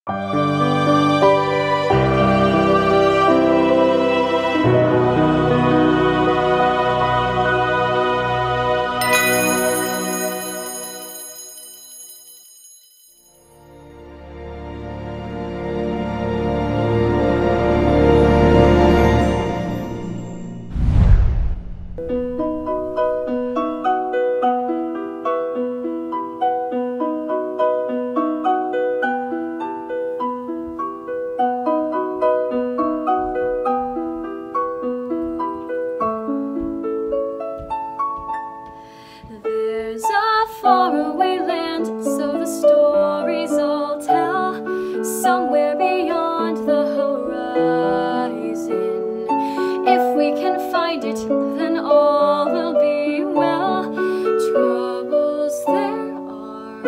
There's a faraway land, so the stories all tell, somewhere beyond the horizon. If we can find it, then all will be well. Troubles there are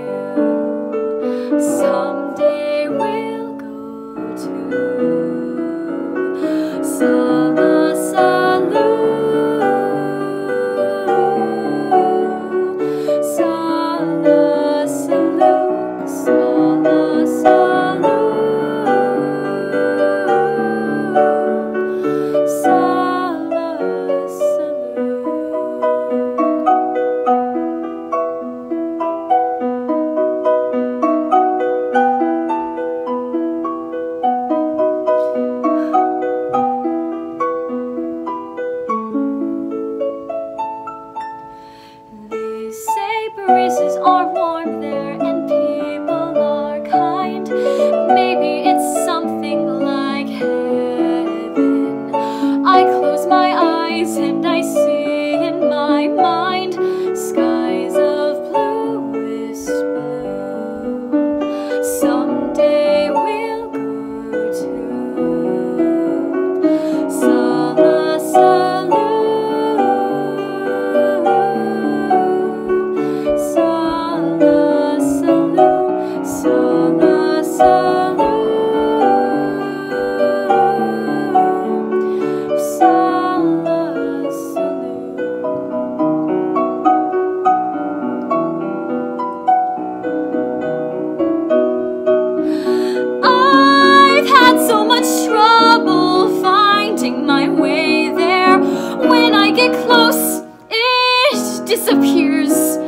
few. Someday we'll go to Sala Salou. Sala Salou, Sala Salou, Sala Salou. They say breezes are warm there and people are kind. Maybe it's something like heaven. I close my eyes and I see in my mind skies of bluest blue. Someday we'll go to Sala Salou. Sala Salou, Sala Salou, Sala Salou. I've had so much trouble finding my way there. When I get close, it disappears.